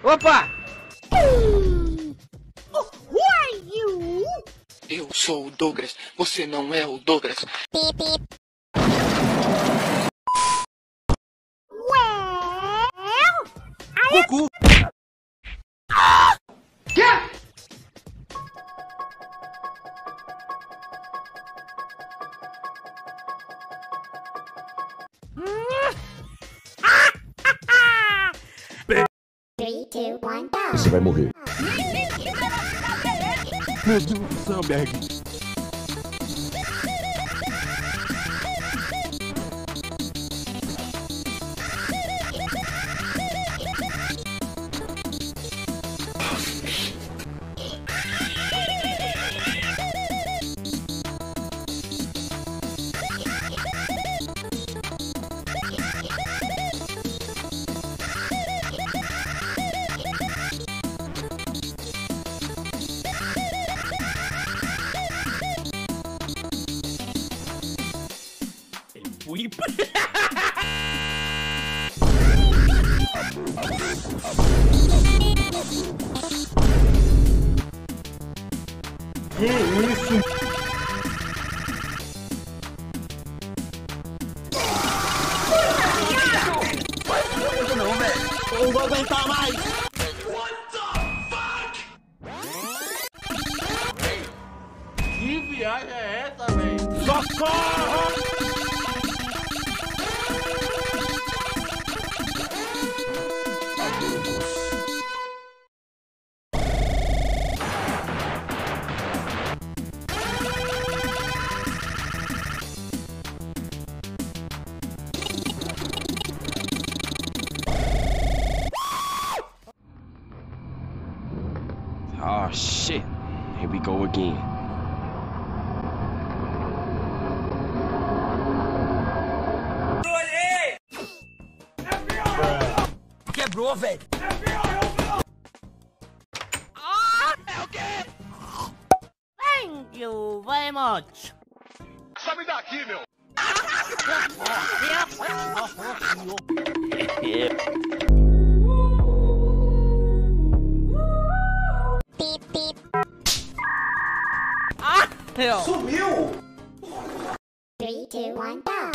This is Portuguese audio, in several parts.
Opa! Who are you? Eu sou o Douglas, você não é o Douglas. Beep, beep. Well, Cucu! Quê? Three, two, one, go. Você vai morrer. Meu Deus do céu, Berg. Fui. Que isso? Não, velho. Não vou aguentar mais. Que viagem é essa, velho? Socorro! Oh shit, here we go again. Quebrou, velho. É o quê? Thank you very much. Sabe daqui, meu! Beep, beep. Sumiu! 3, 2, 1, go.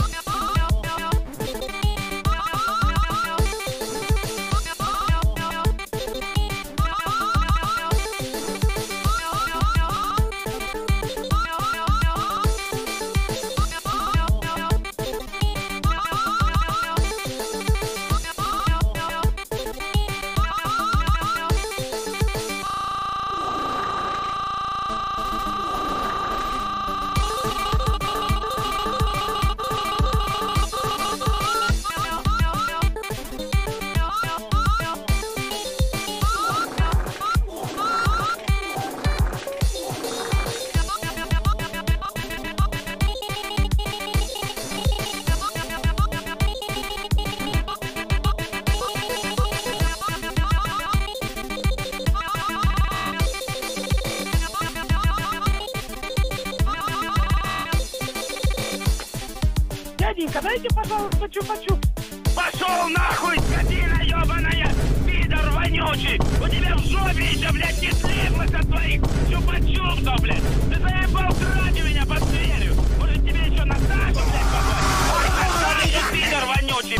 Дяденька, дайте, пожалуйста, чупа-чуп. Пошел нахуй, скотина ебаная, пидор вонючий. У тебя в жопе еще, блядь, не слиплось от твоих чупа-чупсов, блядь. Ты заебал срать у меня под дверью. Может тебе еще на Сашу, блядь, попасть? Ой, какой ты пидор вонючий.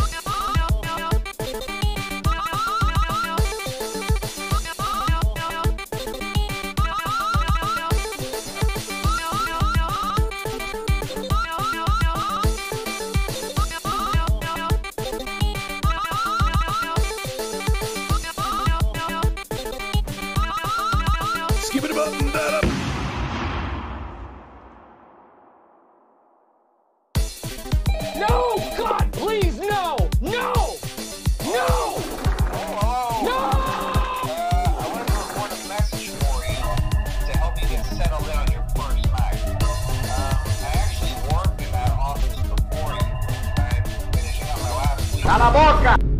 No! God, please, no! No! No! No! I wanted to record a message for you to help you get settled in on your first night. I actually worked in that office before you. I'm finishing up my last week. Cala a boca!